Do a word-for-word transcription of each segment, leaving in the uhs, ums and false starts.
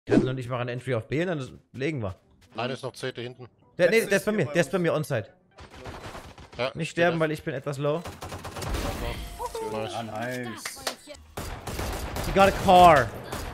Kadel und ich machen Entry auf B und dann legen wir. Einer ist noch C T hinten. Der, nee, der ist bei mir, der ist bei mir onside. Ja, Nicht sterben, weil ich bin etwas low. Nice. Ah, nice. You got a car.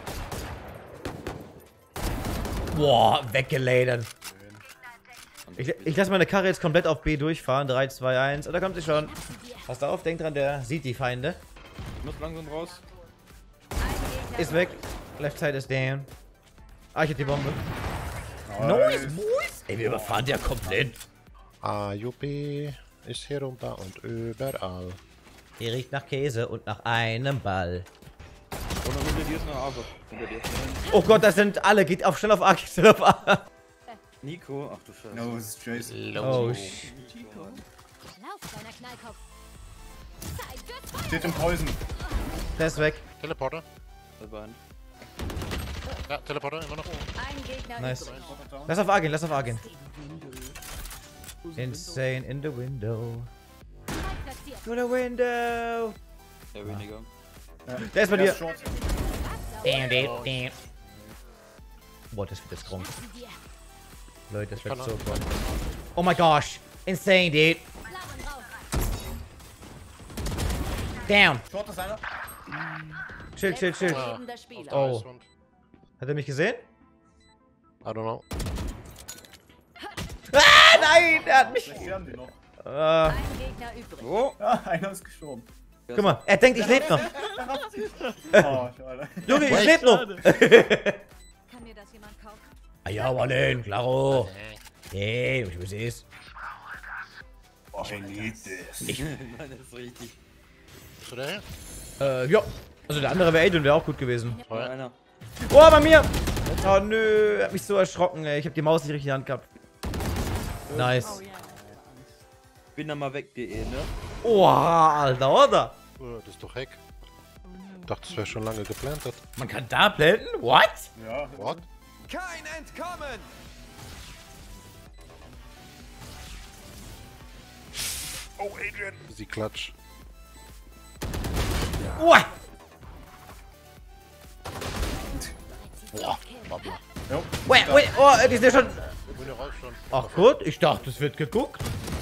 Boah, weggeladert. Ich, ich lasse meine Karre jetzt komplett auf B durchfahren. drei, zwei, eins. Und da kommt sie schon. Passt auf, denkt dran, der sieht die Feinde. Ich muss langsam raus. Ist weg. Left side ist down. Ah, ich hab die Bombe. Nice. Nice, boys. Ey, wir überfahren die ja komplett. A, Juppie ist hier runter und überall. Hier riecht nach Käse und nach einem Ball. Und dann hinter dir ist eine Ava. Hinter dir. Oh Gott, das sind alle. Geht auf schnell auf A, geht schnell auf A. Nico, ach du Scheiße. No, es ist Jason. Oh, sh Lauf, kleiner Knallkopf. Zeit für Steht im Poison. Der ist weg. Teleporter. Behind. Ja, Teleporter immer noch. ein Gegner Nice. übrig. Lass auf A gehen, lass auf A gehen. Insane in the window. Spike platziert. To the window. Ja, weniger. Der ist bei dir. short. Damn, damn, damn. Boah, das wird jetzt krank. Sie dir. Leute, das wird so krank. Oh my gosh. Insane, dude. Flammen raus. Down. Short ist einer. Chill, chill, chill. Ah, Lebender auf Spieler. der Oh. Eiswand. Hat er mich gesehen? I don't know. Ah, nein, er hat mich. Vielleicht haben die noch. Äh, Ein Gegner übrig. Oh! Ja, einer ist gestorben. guck mal, er denkt, ich lebe noch. Oh, schade. Junge, ich lebe noch. Kann mir das jemand kaufen? Ah ja, Marlen, klaro. Hey, ich weiß es. Oh, I need this. Nein, das ist richtig. Bist du der hier? Äh, ja. Also der andere wäre Adrian, wäre auch gut gewesen. Oh, einer. Oh, bei mir. Oh, nö. Er hat mich so erschrocken, ey. Ich hab die Maus nicht richtig in die Hand gehabt. Nice. Bin dann mal weg.de, ne? Oh, Alter, oder? Oh, das ist doch Heck. Ich dachte, das wäre schon lange geplantet. Man kann da blenden? What? Ja. What? Kein Entkommen! Oh, Adrian! Sie klatsch. Oh. Boah, Babbler. Jo. Wait, wait, oh, die sind schon... Bin ja raus schon. Ach gut, ich dachte, es wird geguckt.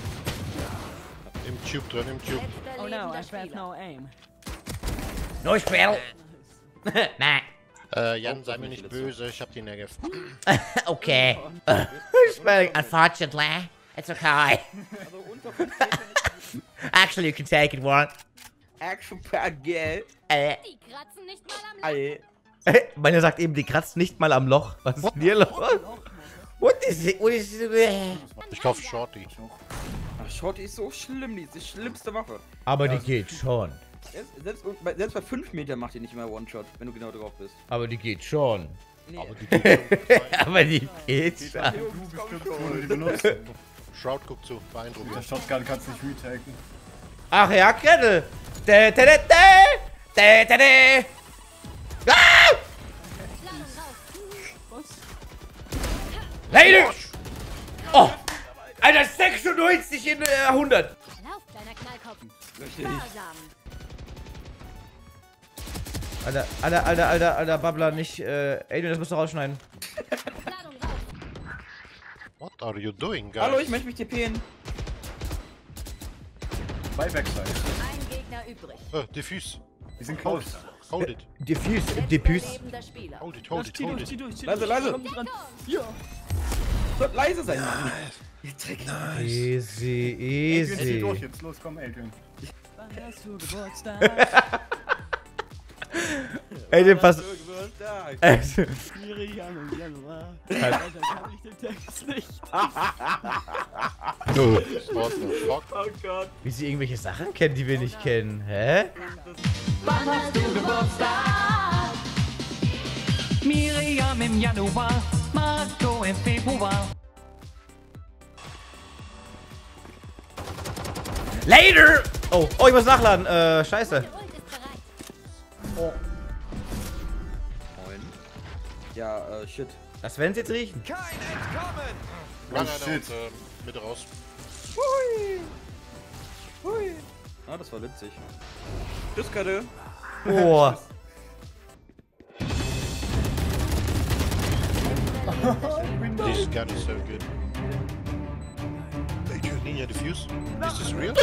Im Tube drin, im Tube. Letzter Oh no, lebender I have Spieler. no aim. No Spiel. Nein. Äh, Jan, sei mir nicht böse, ich hab die Negev. Okay. Spelling, unfortunately. It's okay. Also unter fünf Meter. Actually, you can take it, one. Action per Geld. Äh. Die kratzen nicht mal am Loch. Ey. Meiner sagt eben, die kratzt nicht mal am Loch. Was ist denn hier los? What is it? What is it? Ich kauf Shorty. Ach, Shorty ist so schlimm, die ist die schlimmste Waffe. Aber die geht schon. Selbst, selbst, bei- selbst bei fünf Metern macht die nicht mal One-Shot, wenn du genau drauf bist. Aber die geht schon. Nee. Aber die geht schon. Aber die geht schon. Du bestimmt, wo du die benutzt. Shroud guckt zu, Der beeindruckend. Shotgun kannst nicht retaken. Ach ja, Kettle. Dä, dä, dä, dä. Dä, dä, dä. Ah! Flammen raus. Lady! Oh! Alter, sechsundneunzig in äh, hundert. Lauf, kleiner Knallkopf. Richtig. Sparsam. Alter, alter, alter, alter, alter, Babbler, nicht, äh, Adrian, das musst du rausschneiden. Ladung raus. What are you doing, guys? Hallo, ich möchte mich TPen. Bei Backside. Ein Gegner übrig. Äh, Diffuse. Die sind close. Hold it. Diffuse, Letzter diffuse. lebender Spieler. Hold it, hold it, hold it. Leise, leise. Ja. Soll leise sein. Ihr Dreck. Easy, Adrian, zieh durch easy. jetzt. Los, komm, Adrian. Wann hast du Geburtstag? Adrian, pass. Geburtstag. Also, Miriam im Januar. Leider kann ich den Text nicht. What the fuck? Oh Gott. wie sie irgendwelche Sachen kennen, die wir nicht kennen. Hä? Wann hast du Geburtstag? Miriam im Januar, Marco im Februar. Later! Oh, oh, ich muss nachladen. Äh, scheiße. Der Ult ist bereit. Moin. Ja, äh, shit. Das werden sie jetzt riechen. Kein Entkommen! Lang Oh, einer shit. und äh, Mitte raus. Hui. Hui. Ah, das war witzig. Tschüss, Kette. Oh. This gun is so good. Major Ninja Diffuse? Is this real?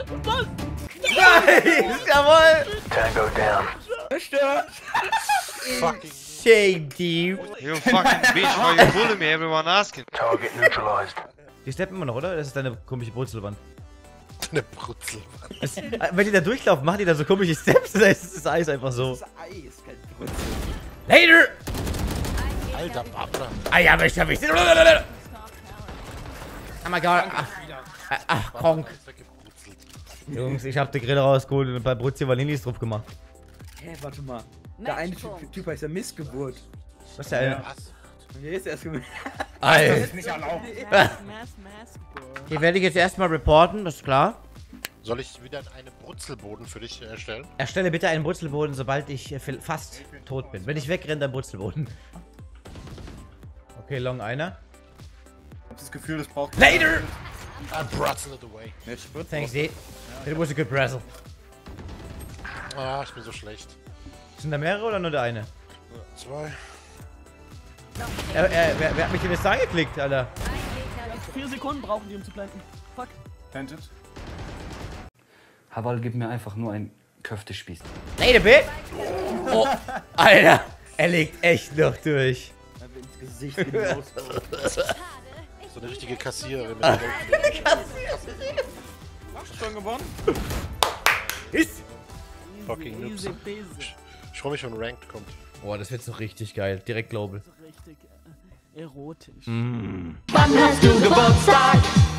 Nice! Jawohl! Zerstört! Fucking Shame Team. You fucking bitch, why you bullying me? Everyone asking. Die steppen immer noch, oder? Das ist deine komische Brutzelwand. eine Brutzel. Es, wenn die da durchlaufen, machen die da so komische Steps, da ist das Eis einfach so. Das Eis, kein Brützel. Later! Alter Barbara. Ah ja, aber ich hab mich. Oh mein Gott. Ach, ach Kronk. Jungs, ich hab die Grille rausgeholt und bei Brutzi Vanilis drauf gemacht. Hä, warte mal. Der eine Typ, typ heißt ja Missgeburt. Was ist der eine? Was? Hier ist erst gemerkt. Alter. Ist nicht erlaubt. Mass, Mass, Hier werde ich jetzt erstmal reporten, das ist klar. Soll ich wieder einen Brutzelboden für dich erstellen? Erstelle bitte einen Brutzelboden, sobald ich äh, fast tot bin. Wenn ich wegrenne, dann Brutzelboden. Okay, Long einer. Ich hab das Gefühl, das braucht. Later! I brutzel it away. Thanks, D. It was a good Brazil. Ah, ich bin so schlecht. Sind da mehrere oder nur der eine? Zwei. Er, er, wer, wer hat mich denn jetzt angeklickt, Alter? Vier Sekunden brauchen die, um zu planten. Fuck. Planted. Hawal, gib mir einfach nur ein Köftespieß. Later, Bit! Oh, Alter! Er legt echt noch durch. Er will ins Gesicht hinaus. So eine richtige Kassiererin mit der Schon gewonnen? Ist! fucking Noobs. Easy peasy. Ich freue mich, wenn Ranked kommt. Boah, das wird so richtig geil. Direkt Global. So richtig äh, erotisch. Mm. Wann hast du Geburtstag?